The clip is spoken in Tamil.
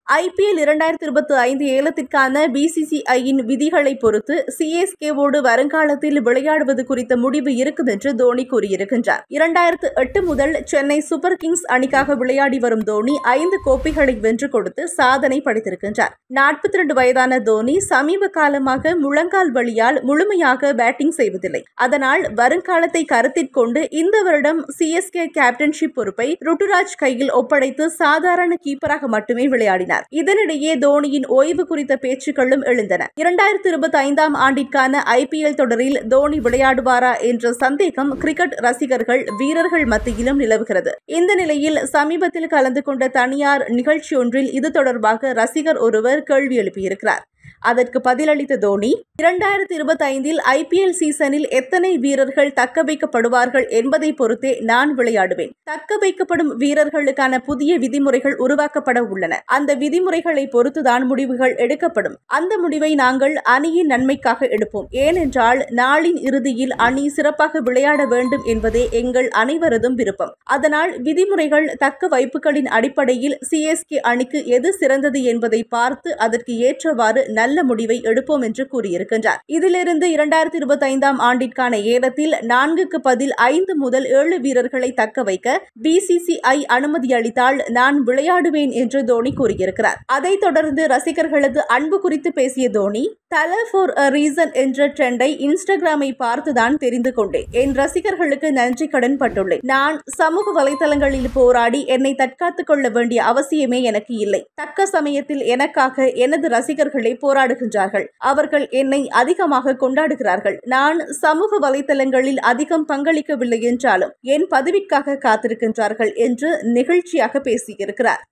IPL 2025 ஏலத்திற்கான BCCIயின் விதிகளை பொறுத்து CSKவோடு வருங்காலத்தில் விளையாடுவது குறித்த முடிவு இருக்கும் என்று தோனி கூறியிருக்கின்றார். 2008 முதல் சென்னை சூப்பர் கிங்ஸ் அணிக்காக விளையாடி வரும் தோனி 5 கோப்பைகளை வென்று கொடுத்து சாதனை படைத்திருக்கின்றார். 42 வயதான தோனி சமீப காலமாக முழங்கால் வலியால் முழுமையாக பேட்டிங் செய்வதில்லை. அதனால் வருங்காலத்தை கருத்தில் கொண்டு இந்த வருடம் CSK கேப்டன்ஷிப் பொறுப்பை ருட்டுராஜ் கையில் ஒப்படைத்து சாதாரண கீப்பராக மட்டுமே விளையாடினார். இதனிடையே தோனியின் ஓய்வு குறித்த பேச்சுக்களும் எழுந்தன. 2025 ஆண்டிற்கான IPL தொடரில் தோனி விளையாடுவாரா என்ற சந்தேகம் கிரிக்கெட் ரசிகர்கள், வீரர்கள் மத்தியிலும் நிலவுகிறது. இந்த நிலையில் சமீபத்தில் கலந்து கொண்ட தனியார் நிகழ்ச்சியொன்றில் இது தொடர்பாக ரசிகர் ஒருவர் கேள்வி எழுப்பியிருக்கிறார். அதற்கு பதிலளித்த தோனி, 2025 IPL சீசனில் எத்தனை வீரர்கள் தக்க வைக்கப்படுவார்கள் என்பதை பொறுத்தே நான் விளையாடுவேன். தக்க வைக்கப்படும் வீரர்களுக்கான புதிய விதிமுறைகள் உருவாக்கப்பட உள்ளன. அந்த விதிமுறைகளை பொறுத்துதான் முடிவுகள் எடுக்கப்படும். அந்த முடிவை நாங்கள் அணியின் நன்மைக்காக எடுப்போம். ஏனென்றால் நாளின் இறுதியில் அணி சிறப்பாக விளையாட வேண்டும் என்பதே எங்கள் அனைவரதும் விருப்பம். அதனால் விதிமுறைகள் தக்க வைப்புகளின் அடிப்படையில் CSK அணிக்கு எது சிறந்தது என்பதை பார்த்து அதற்கு ஏற்றவாறு நல்ல முடிவை எடுப்போம் என்று கூறியிருக்கின்றார். இதிலிருந்து 2025 ஆண்டிற்கான ஏலத்தில் 4க்கு பதில் 5 முதல் 7 வீரர்களை தக்க வைக்க BCCI அனுமதி அளித்தால் நான் விளையாடுவேன் என்று தோனி கூறியிருக்கிறார். அதைத் தொடர்ந்து ரசிகர்களது அன்பு குறித்து பேசிய தோனி, தல ஃபார் அ ரீசன் என்ற ட்ரெண்டை இன்ஸ்டாகிராமை பார்த்துதான் தெரிந்து கொண்டேன். என் ரசிகர்களுக்கு நன்றி கடன் பட்டுள்ளேன். நான் சமூக வலைதளங்களில் போராடி என்னை தற்காத்துக் கொள்ள வேண்டிய அவசியமே எனக்கு இல்லை. தக்க சமயத்தில் எனக்காக எனது ரசிகர்களை போராடுகின்றார்கள். அவர்கள் என்னை அதிகமாக கொண்டாடுகிறார்கள். நான் சமூக வலைதளங்களில் அதிகம் பங்களிக்கவில்லை என்றாலும் என் பதவிக்காக காத்திருக்கின்றார்கள் என்று நெகிழ்ச்சியாக பேசியிருக்கிறார்.